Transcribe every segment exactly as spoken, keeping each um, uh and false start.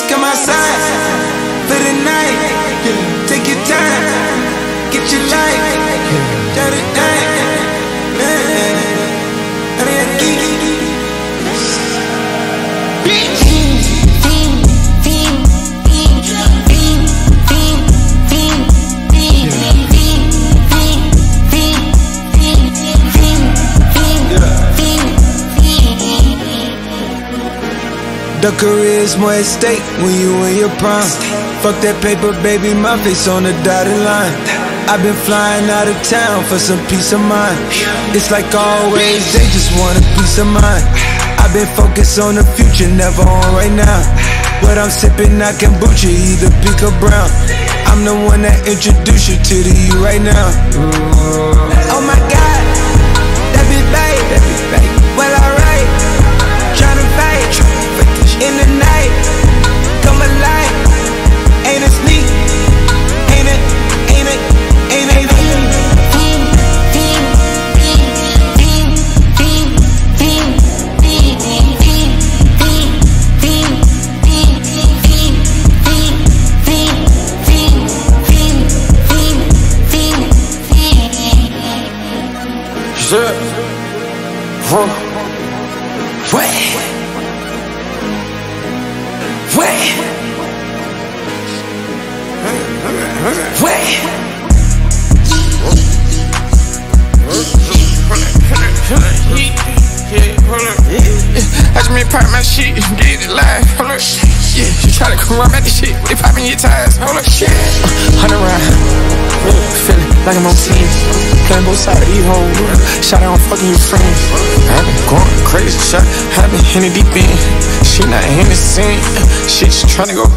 come outside for the night. Take your time, get your life. Shut it down. The career's more at stake when you in your prime. Fuck that paper, baby, my face on the dotted line. I've been flying out of town for some peace of mind. It's like always, they just want a peace of mind. I've been focused on the future, never on right now. What I'm sippin', not kombucha, either pink or brown. I'm the one that introduced you to the you right now. Oh my God, that be babe, that be babe. Well, alright, tryna fight in the night, come alive. Ain't it sneak? Ain't it? Ain't it? Ain't it? Yeah. Huh. What? I just made pop my shit, get it live, hold up. Yeah, you try to come around at the shit, they popping your tires, hold up. Shit, hundred round, feeling like I'm on team, playing both sides of the whole world. Shot out on fucking your friends. I been going crazy, shot, I been in the deep end. She not in the scene, she just tryna go.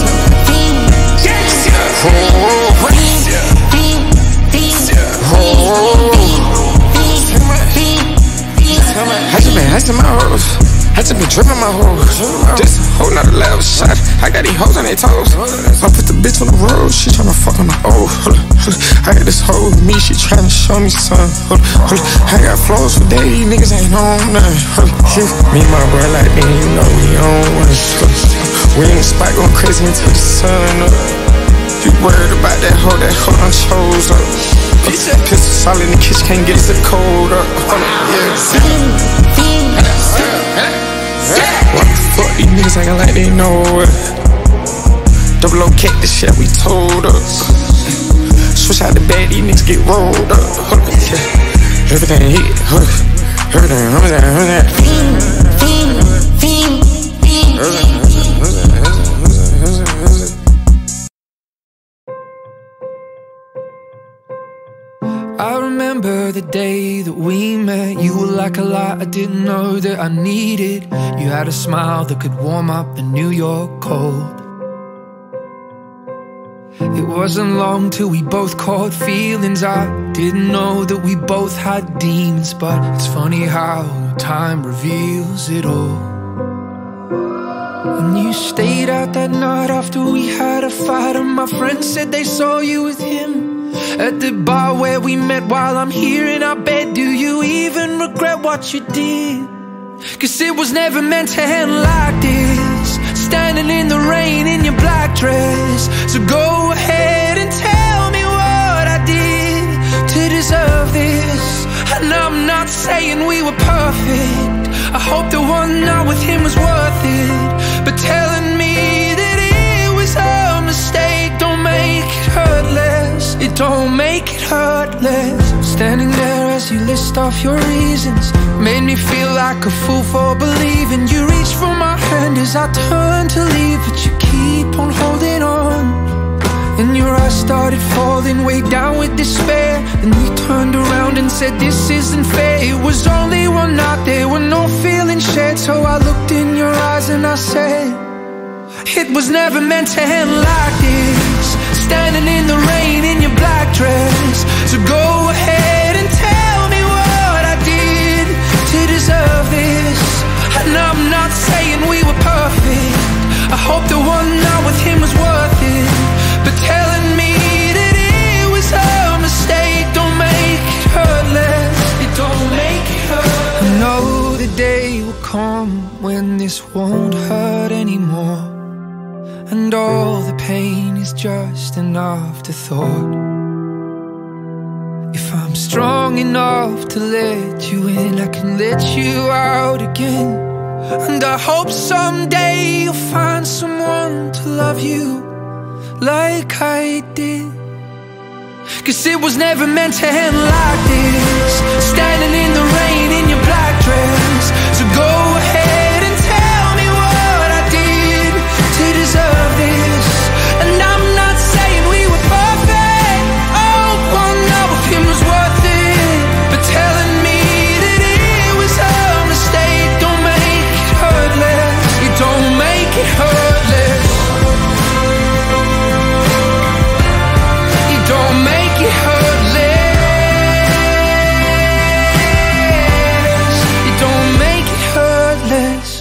I just been asking my hoes, I just been dripping my hoes. This whole nother level shot, I got these hoes on their toes. I put the bitch on the road, she tryna fuck on the old. I got this hoe with me, she tryna show me something. I got flows for days, niggas ain't on nothing. Me and my bro like me, you know we on one. We in the spot going crazy until the sun up. You worried about that hoe, that hoe done chose up. Pistol solid in the kitchen, can't get it to cold up. What the fuck, these niggas acting like they know it. Double O kick, this shit we told up. Switch out the bag, these niggas get rolled up. Everything hit, everything, everything, everything. I remember the day that we met. You were like a light I didn't know that I needed. You had a smile that could warm up the New York cold. It wasn't long till we both caught feelings. I didn't know that we both had demons, but it's funny how time reveals it all. And you stayed out that night after we had a fight, and my friends said they saw you with him at the bar where we met. While I'm here in our bed, do you even regret what you did? Cause it was never meant to end like this, standing in the rain in your black dress. So go ahead and tell me what I did to deserve this. And I'm not saying we were perfect, I hope the one night with him was worth it. But telling me that it was a mistake don't make it hurt less. It don't make it hurt less. Standing there as you list off your reasons made me feel like a fool for believing. You reached for my hand as I turned to leave, but you keep on holding on. And your eyes started falling way down with despair. Then you turned around and said this isn't fair. It was only one night, there were no feelings shared. So I looked in your eyes and I said, it was never meant to end like this, standing in the rain in your black dress. So go ahead and tell me what I did to deserve this. And I'm not saying we were perfect, I hope the one night with him was worth it. But telling me that it was a mistake don't make it hurt less. It don't make it hurt. I know the day will come when this won't hurt anymore. and all the pain is just an afterthought. If I'm strong enough to let you in, I can let you out again. And I hope someday you'll find someone to love you like I did. Cause it was never meant to end like this, standing in the rain in your black dress. So go ahead and tell me what I did to deserve this. And I'm not saying we were perfect, oh, one night with him was worth it. But telling me that it was a mistake don't make it hurt less. It don't make it hurt less. It don't make it hurt less. It don't make it hurt less.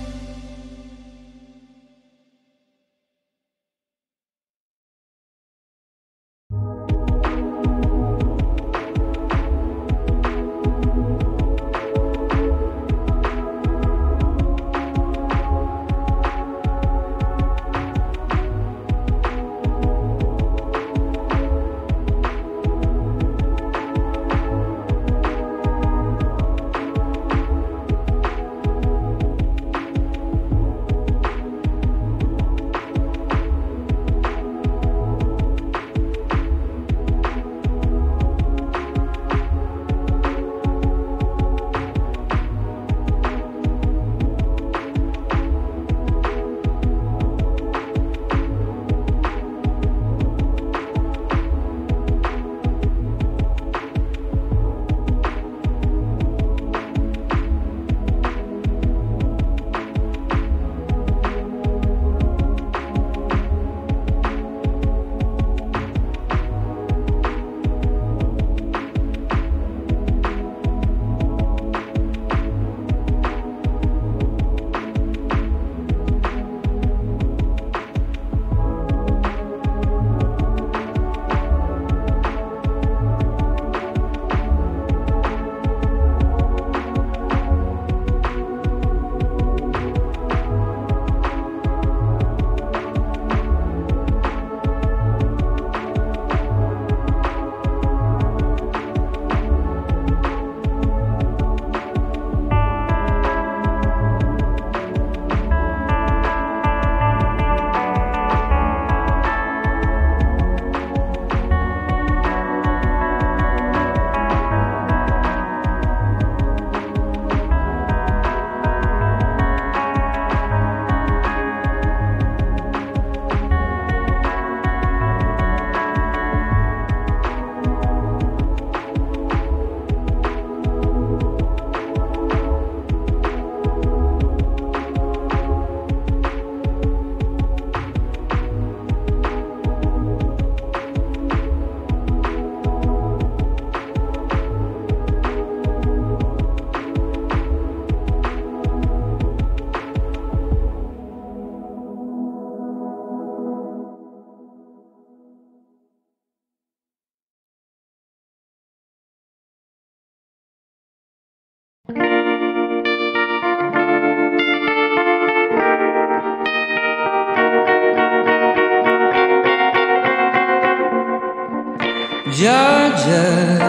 Georgia,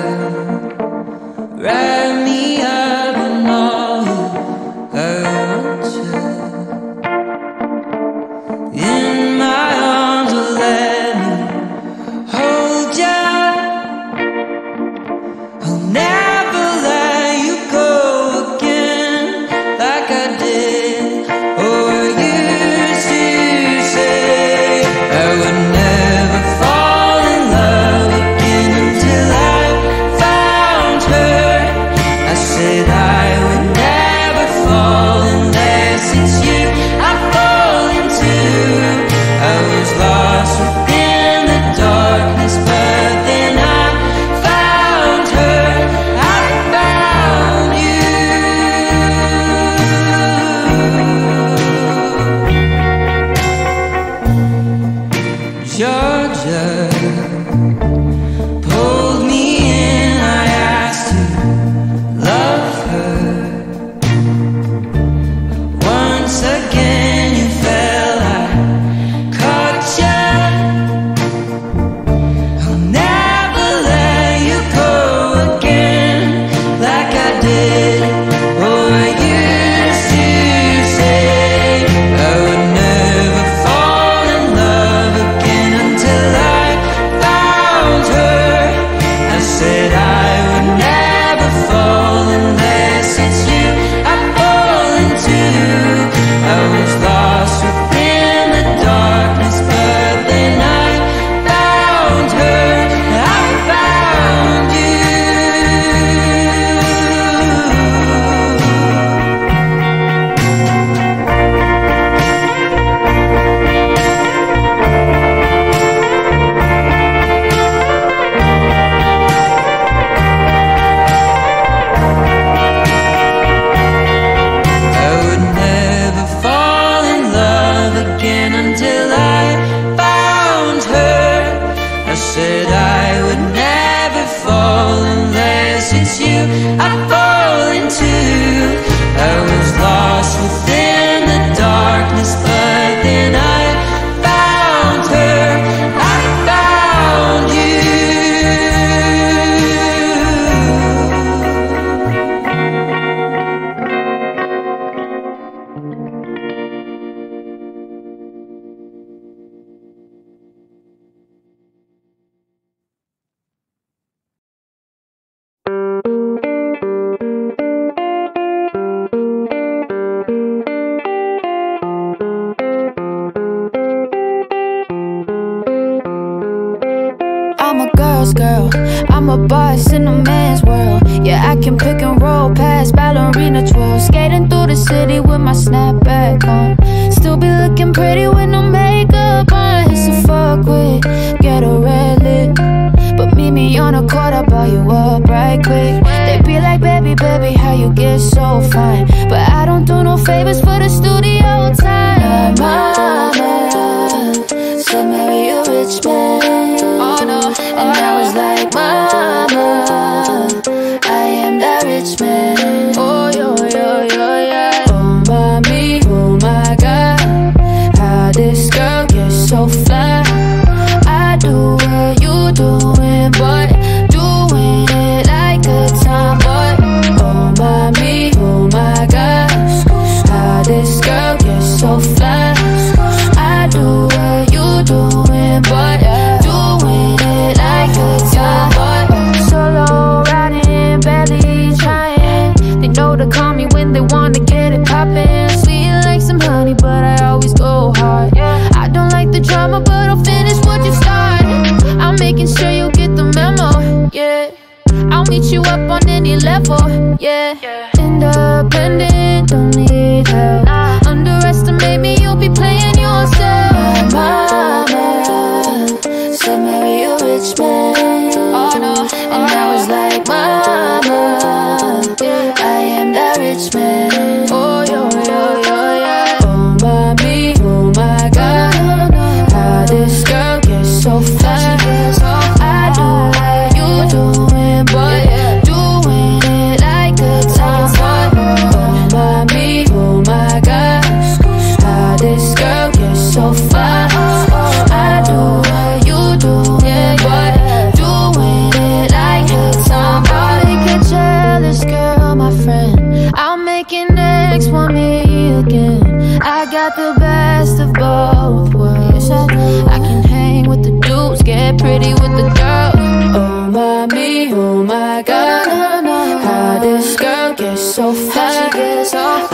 wrap me up in all you hurt you. In my arms, will let me hold ya. I'll never let you go again like I did. Oh, I used to say I would never fall in love again until I I'm a boss in a man's world. Yeah, I can pick and roll past ballerina twirl. Skating through the city with my snapback on. Still be looking pretty with no makeup on. It's a fuck with, get a red lip. But meet me on a court, I'll buy you up right quick. They be like, baby, baby, how you get so fine? But I don't do no favors for the studio time. My mama said marry a rich man. Oh no, and I was like, mama, I am that rich man. Oh yo, yo, yo, yeah. Oh mommy, oh my God, how this girl gets so fly. I do what you doing, but doing it like a tomboy. Oh mommy, oh my God, how this girl gets so fly. I do what you doing, but doing it like a tomboy. Solo riding, barely trying. They know to call me when they wanna get it poppin'. Sweet like some honey, but I always go hard. I don't like the drama, but I'll finish what you started. I'm making sure you get the memo, yeah. I'll meet you up on any level, yeah. Independent, don't need help. Underestimate me, you'll be playing yourself. My mama said marry a rich man. Oh no, and I was like, mama, I am that rich man. Oh yo, yo, yo, yeah. Oh mommy, oh my God, how this girl gets so fly. I do what you doing, but doing it like a tomboy. Oh mommy, oh my God, how this girl gets so fly. I do what you doing, but doing it like a tomboy. Make a jealous girl, my friend. I'll make it next want me again. I got the best of both worlds. I can hang with the dudes, get pretty with the girls. Oh mommy, oh my God, how this girl gets so fly.